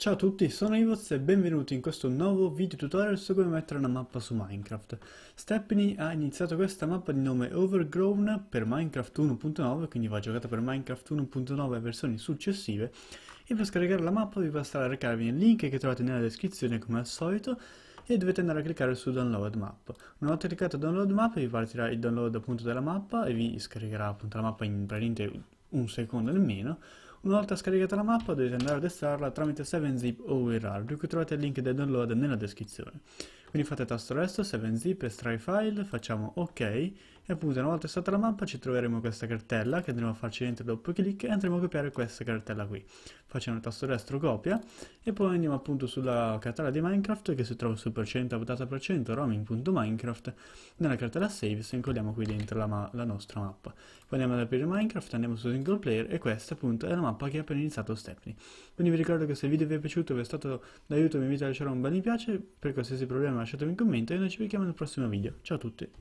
Ciao a tutti, sono Ivoz e benvenuti in questo nuovo video tutorial su come mettere una mappa su Minecraft. Stepney ha iniziato questa mappa di nome Overgrown per Minecraft 1.9, quindi va giocata per Minecraft 1.9 e versioni successive, e per scaricare la mappa vi basterà recarvi nel link che trovate nella descrizione come al solito e dovete andare a cliccare su Download Map. Una volta cliccato Download Map vi partirà il download appunto della mappa e vi scaricherà appunto la mappa in praticamente un secondo nemmeno. Una volta scaricata la mappa dovete andare ad estrarla tramite 7zip o WinRAR, di cui trovate il link del download nella descrizione. Quindi fate tasto resto, 7zip, estrai file, facciamo ok e appunto una volta estratta la mappa ci troveremo questa cartella che andremo a farci dentro doppio clic e andremo a copiare questa cartella qui. Facciamo il tasto destro copia e poi andiamo appunto sulla cartella di Minecraft che si trova sul %, roaming.minecraft, nella cartella save se incolliamo qui dentro la nostra mappa. Poi andiamo ad aprire Minecraft, andiamo su single player e questa appunto è la mappa che ha appena iniziato Stepney. Quindi vi ricordo che se il video vi è piaciuto e vi è stato d'aiuto vi invito a lasciare un bel mi piace, per qualsiasi problema lasciatemi un commento e noi ci vediamo nel prossimo video. Ciao a tutti!